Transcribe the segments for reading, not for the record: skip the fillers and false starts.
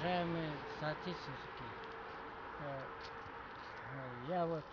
уважаемые соотечественники, я вот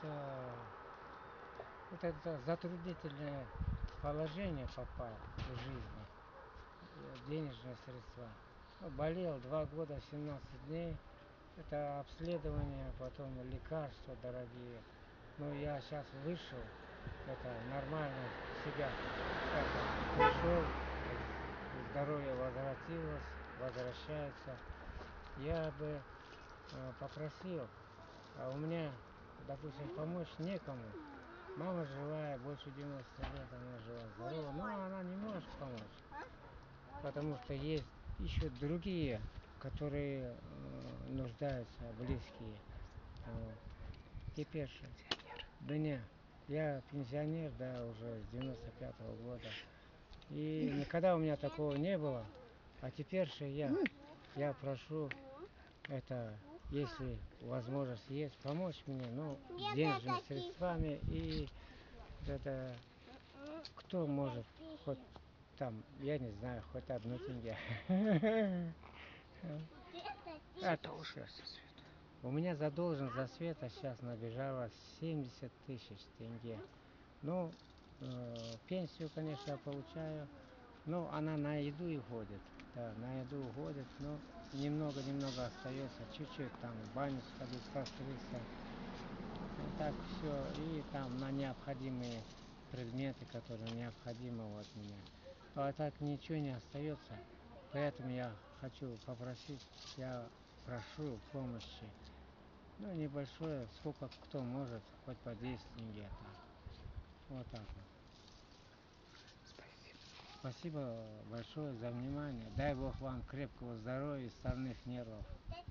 это затруднительное положение попал в жизни, денежные средства. Ну, болел 2 года, 17 дней, это обследование, потом лекарства дорогие. Ну, я сейчас вышел, это нормально себя пришел, здоровье возвращается. Я бы попросил, а у меня, допустим, помочь некому. Мама живая, больше 90 лет, она жива, здорова, но она не может помочь, потому что есть еще другие, которые нуждаются, близкие. Вот. Теперь же, да я пенсионер, да, уже с 95-го года, и никогда у меня такого не было, а теперь же я прошу, это, если возможность есть, помочь мне, ну, денежными средствами, и это, кто может, хоть там, я не знаю, хоть одну тенге. Это уж у меня задолжен за света сейчас набежало 70 тысяч тенге. Ну, пенсию, конечно, я получаю, но она на еду и ходит. Да, на еду уходит, но немного остается, чуть-чуть там в баню сходить, постричься. Вот так все, и там на необходимые предметы, которые необходимы вот мне. А так ничего не остается, поэтому я хочу попросить, я прошу помощи. Ну, небольшое, сколько кто может, хоть по 10 тенге. Вот так вот. Спасибо большое за внимание. Дай Бог вам крепкого здоровья и стальных нервов.